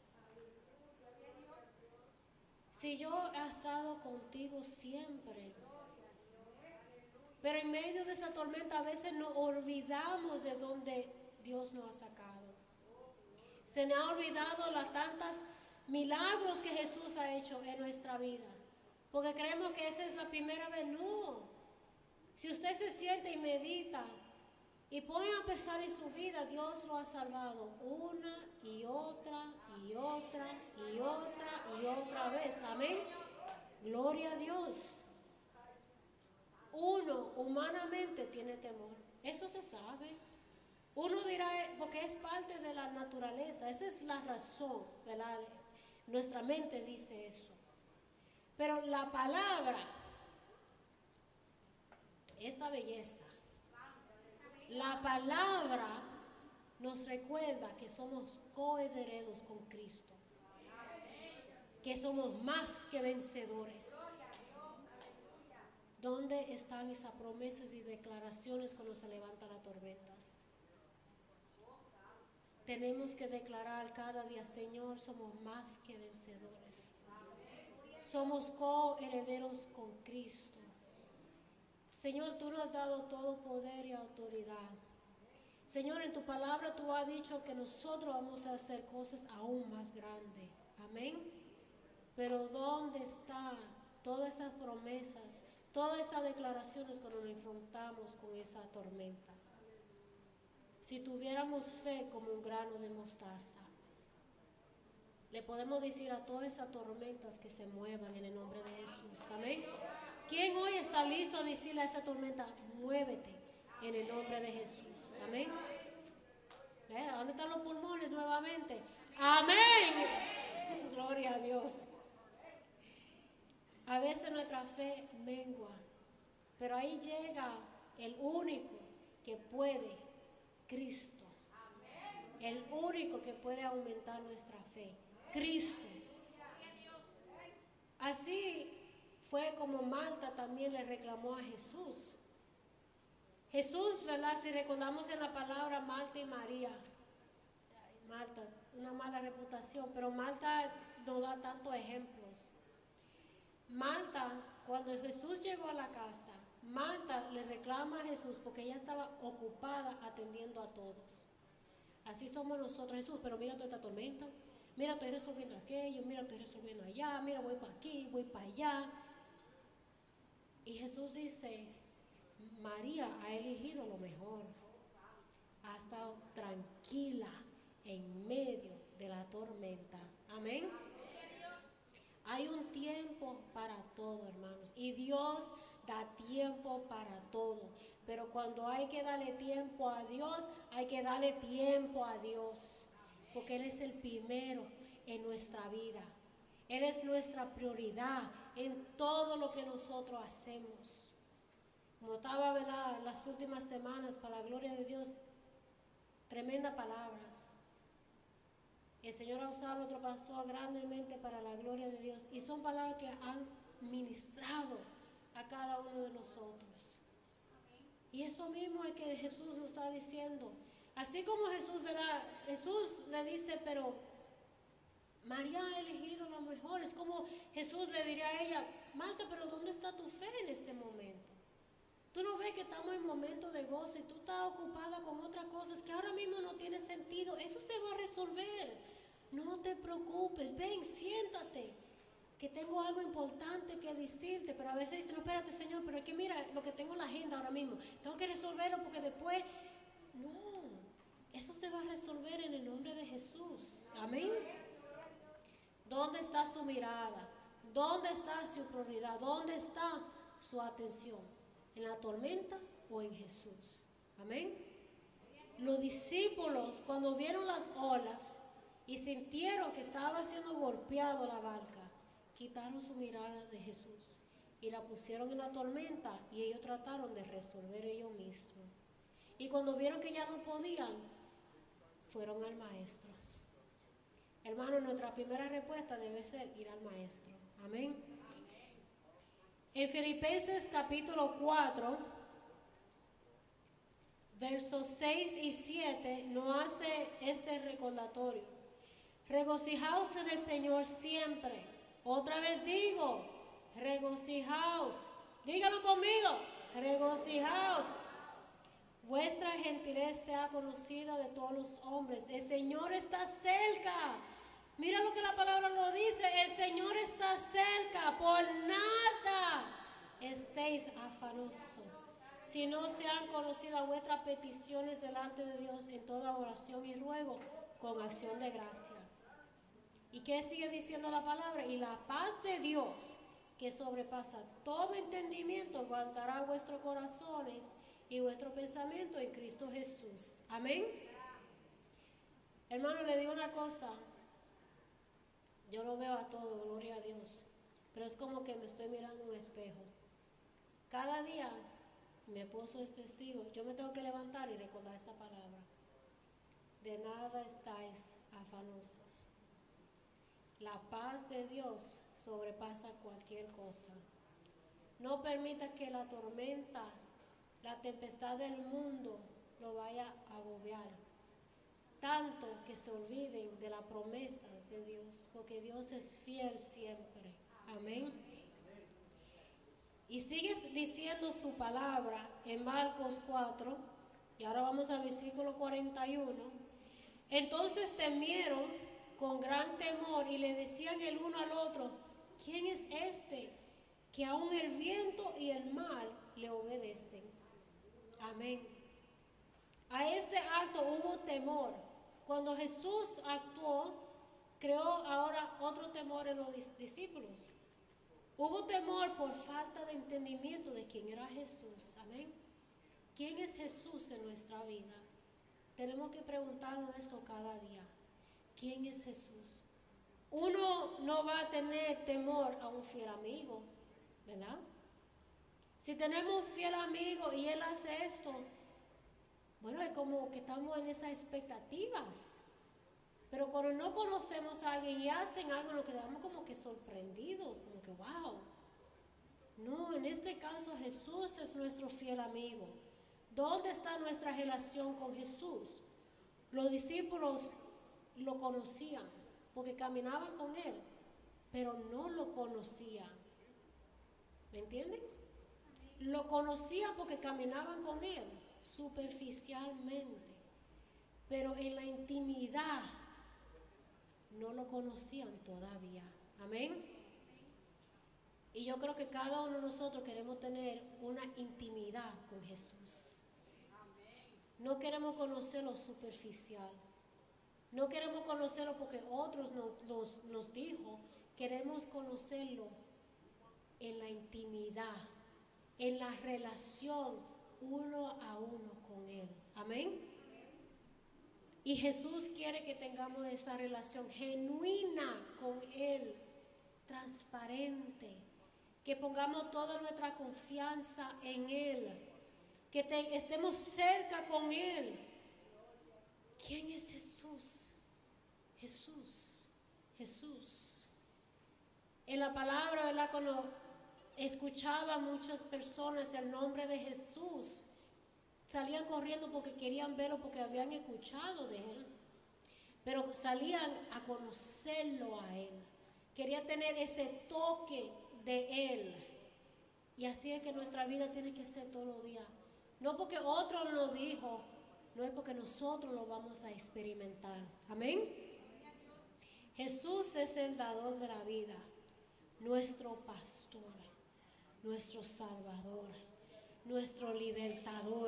Si yo he estado contigo siempre, pero en medio de esa tormenta a veces nos olvidamos de dónde Dios nos ha sacado. Se nos ha olvidado las tantas milagros que Jesús ha hecho en nuestra vida. Porque creemos que esa es la primera vez. No. Si usted se siente y medita y pone a pensar en su vida, Dios lo ha salvado una y otra y otra y otra y otra vez. Amén. Gloria a Dios. Uno humanamente tiene temor. Eso se sabe. Uno dirá, porque es parte de la naturaleza, esa es la razón, ¿verdad? Nuestra mente dice eso. Pero la palabra, esta belleza, la palabra nos recuerda que somos coherederos con Cristo, que somos más que vencedores. ¿Dónde están esas promesas y declaraciones cuando se levantan las tormentas? Tenemos que declarar cada día, Señor, somos más que vencedores. Somos coherederos con Cristo. Señor, tú nos has dado todo poder y autoridad. Señor, en tu palabra tú has dicho que nosotros vamos a hacer cosas aún más grandes. Amén. Pero ¿dónde están todas esas promesas, todas esas declaraciones cuando nos enfrentamos con esa tormenta? Si tuviéramos fe como un grano de mostaza, le podemos decir a todas esas tormentas que se muevan en el nombre de Jesús. Amén. ¿Quién hoy está listo a decirle a esa tormenta, muévete en el nombre de Jesús? Amén. ¿Dónde están los pulmones nuevamente? Amén. Gloria a Dios. A veces nuestra fe mengua, pero ahí llega el único que puede, Cristo. El único que puede aumentar nuestra fe, Cristo. Así fue como Marta también le reclamó a Jesús. Jesús, ¿verdad? Si recordamos en la palabra Marta y María, Marta, una mala reputación, pero Marta nos da tantos ejemplos. Marta, cuando Jesús llegó a la casa, Marta le reclama a Jesús porque ella estaba ocupada atendiendo a todos. Así somos nosotros, Jesús, pero mira toda esta tormenta, mira, estoy resolviendo aquello, mira, estoy resolviendo allá, mira, voy para aquí, voy para allá. Y Jesús dice, María ha elegido lo mejor, ha estado tranquila en medio de la tormenta. Amén. Hay un tiempo para todo, hermanos, y Dios da tiempo para todo. Pero cuando hay que darle tiempo a Dios, hay que darle tiempo a Dios. Porque Él es el primero en nuestra vida. Él es nuestra prioridad en todo lo que nosotros hacemos. Como estaba, ¿verdad?, las últimas semanas, para la gloria de Dios, tremendas palabras. El Señor ha usado a nuestro pastor grandemente para la gloria de Dios. Y son palabras que han ministrado a cada uno de nosotros. Y eso mismo es que Jesús nos está diciendo. Así como Jesús, ¿verdad? Jesús le dice, pero María ha elegido lo mejor. Es como Jesús le diría a ella, Marta, pero ¿dónde está tu fe en este momento? Tú no ves que estamos en momentos de gozo y tú estás ocupada con otras cosas que ahora mismo no tiene sentido. Eso se va a resolver. No te preocupes, ven, siéntate, que tengo algo importante que decirte. Pero a veces dicen, no, espérate, Señor, pero es que mira lo que tengo en la agenda ahora mismo. Tengo que resolverlo porque después... No, eso se va a resolver en el nombre de Jesús. Amén. ¿Dónde está su mirada? ¿Dónde está su prioridad? ¿Dónde está su atención? ¿En la tormenta o en Jesús? Amén. Los discípulos, cuando vieron las olas y sintieron que estaba siendo golpeado la barca, quitaron su mirada de Jesús y la pusieron en la tormenta, y ellos trataron de resolver ellos mismos. Y cuando vieron que ya no podían, fueron al maestro. Hermano, nuestra primera respuesta debe ser ir al maestro. Amén. En Filipenses capítulo 4, versos 6 y 7, nos hace este recordatorio. Regocijaos en el Señor siempre. Otra vez digo, regocijaos. Dígalo conmigo, regocijaos. Vuestra gentileza sea conocida de todos los hombres. El Señor está cerca. Mira lo que la palabra nos dice. El Señor está cerca. Por nada estéis afanosos, si no sean conocidas vuestras peticiones delante de Dios en toda oración y ruego con acción de gracia. ¿Y qué sigue diciendo la palabra? Y la paz de Dios, que sobrepasa todo entendimiento, guardará vuestros corazones y vuestro pensamiento en Cristo Jesús. Amén. Hermano, le digo una cosa. Yo lo veo a todo, gloria a Dios. Pero es como que me estoy mirando en un espejo. Cada día, mi esposo es testigo, yo me tengo que levantar y recordar esa palabra. De nada estáis afanosos. La paz de Dios sobrepasa cualquier cosa. No permita que la tormenta, la tempestad del mundo lo vaya a agobiar, tanto que se olviden de las promesas de Dios, porque Dios es fiel siempre. Amén. Y sigue diciendo su palabra en Marcos 4, y ahora vamos al versículo 41. Entonces temieron con gran temor y le decían el uno al otro, ¿quién es este que aun el viento y el mar le obedecen? Amén. A este acto hubo temor. Cuando Jesús actuó, creó ahora otro temor en los discípulos. Hubo temor por falta de entendimiento de quién era Jesús. Amén. ¿Quién es Jesús en nuestra vida? Tenemos que preguntarnos eso cada día. ¿Quién es Jesús? Uno no va a tener temor a un fiel amigo, ¿verdad? Si tenemos un fiel amigo y él hace esto, bueno, es como que estamos en esas expectativas. Pero cuando no conocemos a alguien y hacen algo, nos quedamos como que sorprendidos, como que wow. No, en este caso Jesús es nuestro fiel amigo. ¿Dónde está nuestra relación con Jesús? Los discípulos lo conocían porque caminaban con él, pero no lo conocían. ¿Me entienden? Lo conocían porque caminaban con él superficialmente, pero en la intimidad no lo conocían todavía. Amén. Y yo creo que cada uno de nosotros queremos tener una intimidad con Jesús. No queremos conocerlo superficial. No queremos conocerlo porque otros nos dijo. Queremos conocerlo en la intimidad, en la relación uno a uno con Él. Amén. Y Jesús quiere que tengamos esa relación genuina con Él, transparente, que pongamos toda nuestra confianza en Él, que estemos cerca con Él. ¿Quién es Jesús? Jesús, Jesús. En la palabra, ¿verdad? Cuando escuchaba a muchas personas el nombre de Jesús, salían corriendo porque querían verlo, porque habían escuchado de Él, pero salían a conocerlo a Él. Quería tener ese toque de Él. Y así es que nuestra vida tiene que ser todos los días. No porque otro lo dijo, no es porque nosotros lo vamos a experimentar. Amén. Jesús es el dador de la vida, nuestro pastor, nuestro salvador, nuestro libertador.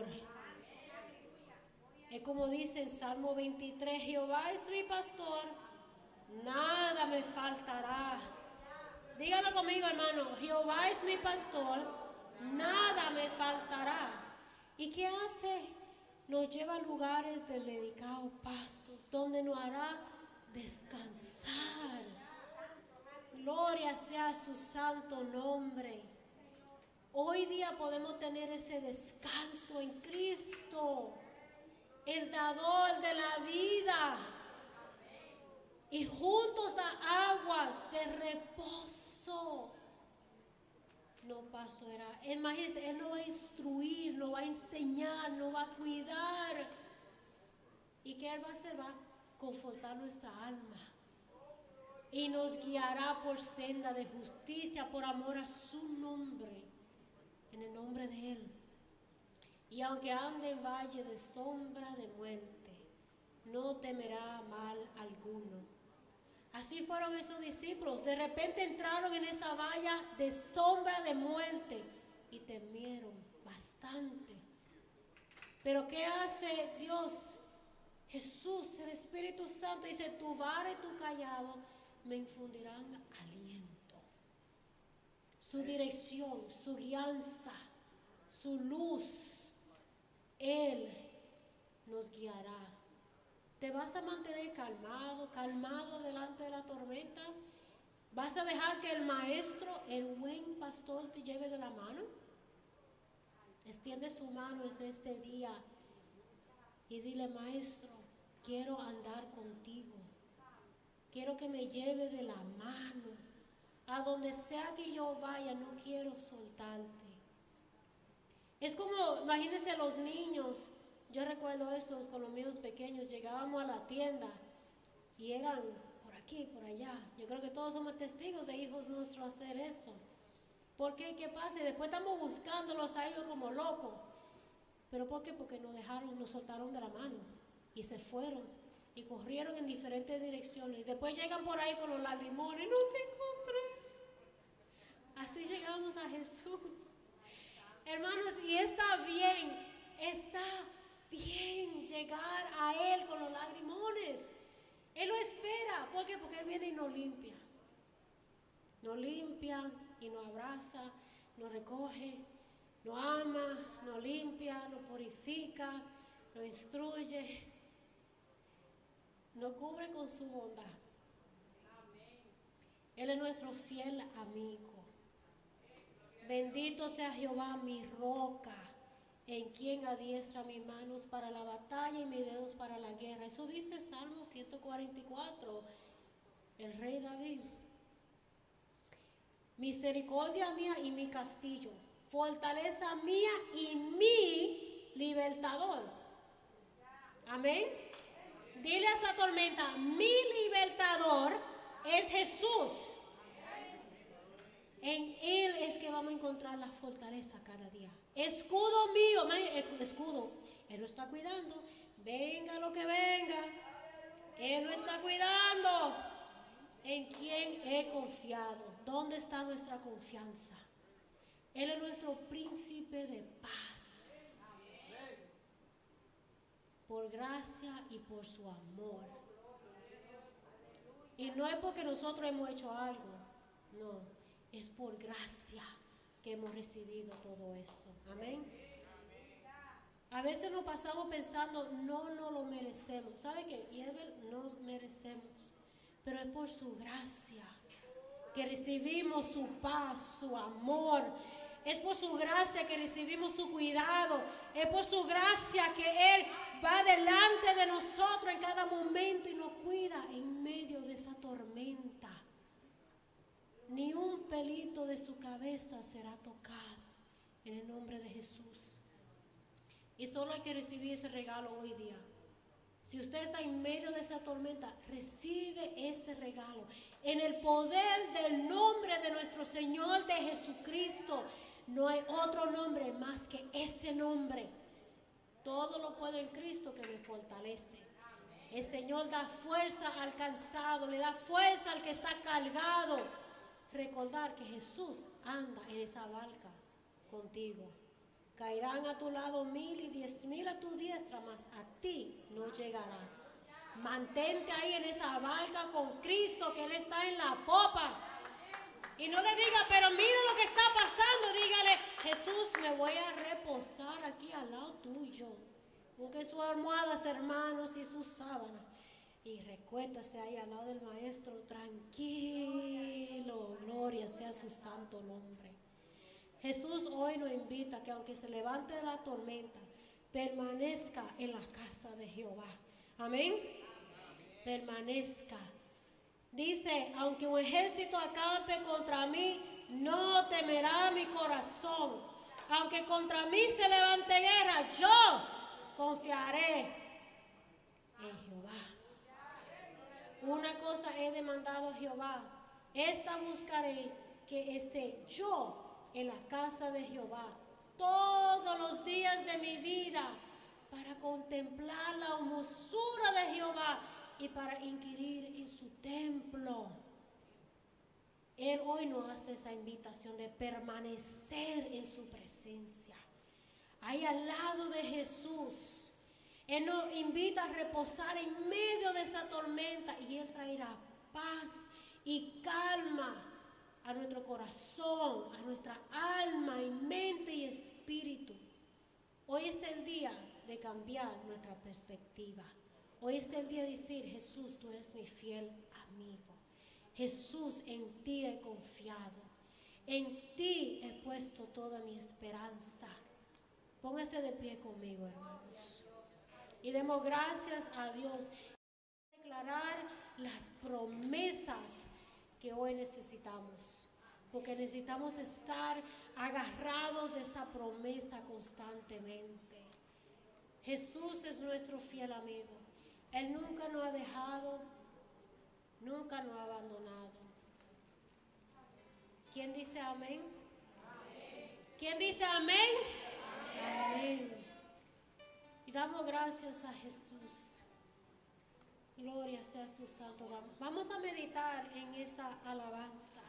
Es como dice en Salmo 23, Jehová es mi pastor, nada me faltará. Dígalo conmigo, hermano, Jehová es mi pastor, nada me faltará. ¿Y qué hace? Nos lleva a lugares de delicados pastos, donde nos hará descansar. Gloria sea su santo nombre. Hoy día podemos tener ese descanso en Cristo, el dador de la vida, y juntos a aguas de reposo. No pasará. Imagínense, Él nos va a instruir, nos va a enseñar, nos va a cuidar. ¿Y qué Él va a hacer? Va a confortar nuestra alma y nos guiará por senda de justicia, por amor a su nombre, en el nombre de Él. Y aunque ande en valle de sombra de muerte, no temerá mal alguno. Así fueron esos discípulos. De repente entraron en esa valla de sombra de muerte y temieron bastante. Pero ¿qué hace Dios? Jesús, el Espíritu Santo, dice: tu vara y tu callado me infundirán aliento. Su dirección, su guianza, su luz, Él nos guiará. ¿Te vas a mantener calmado, calmado delante de la tormenta? ¿Vas a dejar que el maestro, el buen pastor, te lleve de la mano? Extiende su mano desde este día y dile: maestro, quiero andar contigo. Quiero que me lleve de la mano. A donde sea que yo vaya, no quiero soltarte. Es como, imagínense a los niños. Yo recuerdo estos con los míos pequeños. Llegábamos a la tienda y eran por aquí, por allá. Yo creo que todos somos testigos de hijos nuestros hacer eso. ¿Por qué? ¿Qué pasa? Y después estamos buscándolos a ellos como locos. ¿Pero por qué? Porque nos soltaron de la mano y se fueron y corrieron en diferentes direcciones. Y después llegan por ahí con los lagrimones: no te encontré. Así llegamos a Jesús. Hermanos, y está bien llegar a Él con los lagrimones. Él lo espera. ¿Por qué? Porque Él viene y nos limpia. Nos limpia y nos abraza, nos recoge, nos ama, nos limpia, nos purifica, nos instruye, nos cubre con su bondad. Él es nuestro fiel amigo. Bendito sea Jehová, mi roca, en quien adiestra mis manos para la batalla y mis dedos para la guerra. Eso dice Salmo 144, el rey David. Misericordia mía y mi castillo, fortaleza mía y mi libertador. Amén. Dile a esa tormenta: mi libertador es Jesús. En Él es que vamos a encontrar la fortaleza cada día. Escudo mío, escudo. Él lo está cuidando. Venga lo que venga, Él lo está cuidando. ¿En quién he confiado? ¿Dónde está nuestra confianza? Él es nuestro príncipe de paz. Por gracia y por su amor. Y no es porque nosotros hemos hecho algo, no. Es por gracia que hemos recibido todo eso. Amén. A veces nos pasamos pensando, no lo merecemos. ¿Sabe qué? Y es verdad, no merecemos. Pero es por su gracia que recibimos su paz, su amor. Es por su gracia que recibimos su cuidado. Es por su gracia que Él va delante de nosotros en cada momento y nos cuida en medio de esa tormenta. Ni un pelito de su cabeza será tocado en el nombre de Jesús. Y solo hay que recibir ese regalo hoy día. Si usted está en medio de esa tormenta, recibe ese regalo. En el poder del nombre de nuestro Señor de Jesucristo, no hay otro nombre más que ese nombre. Todo lo puedo en Cristo que me fortalece. El Señor da fuerza al cansado, le da fuerza al que está cargado. Recordar que Jesús anda en esa barca contigo. Caerán a tu lado 1000 y 10,000 a tu diestra, mas a ti no llegará. Mantente ahí en esa barca con Cristo, que Él está en la popa. Y no le diga, pero mira lo que está pasando. Dígale, Jesús, me voy a reposar aquí al lado tuyo. Busque sus almohadas, hermanos, y sus sábanas. Y recuérdase ahí al lado del Maestro, tranquilo. Gloria sea su santo nombre. Jesús hoy nos invita que aunque se levante la tormenta, permanezca en la casa de Jehová. Amén. Permanezca. Dice, aunque un ejército acampe contra mí, no temerá mi corazón. Aunque contra mí se levante guerra, yo confiaré en Jehová. Una cosa he demandado a Jehová, esta buscaré, que esté yo en la casa de Jehová todos los días de mi vida, para contemplar la hermosura de Jehová y para inquirir en su templo. Él hoy nos hace esa invitación de permanecer en su presencia, ahí al lado de Jesús. Él nos invita a reposar en medio de esa tormenta y Él traerá paz y calma a nuestro corazón, a nuestra alma y mente y espíritu. Hoy es el día de cambiar nuestra perspectiva. Hoy es el día de decir, Jesús, tú eres mi fiel amigo. Jesús, en ti he confiado. En ti he puesto toda mi esperanza. Póngase de pie conmigo, hermanos. Y demos gracias a Dios. Declarar las promesas que hoy necesitamos, porque necesitamos estar agarrados de esa promesa constantemente. Jesús es nuestro fiel amigo. Él nunca nos ha dejado, nunca nos ha abandonado. ¿Quién dice amén? Amén. ¿Quién dice amén? Amén. Amén. Y damos gracias a Jesús. Gloria sea su santo nombre. Vamos a meditar en esa alabanza.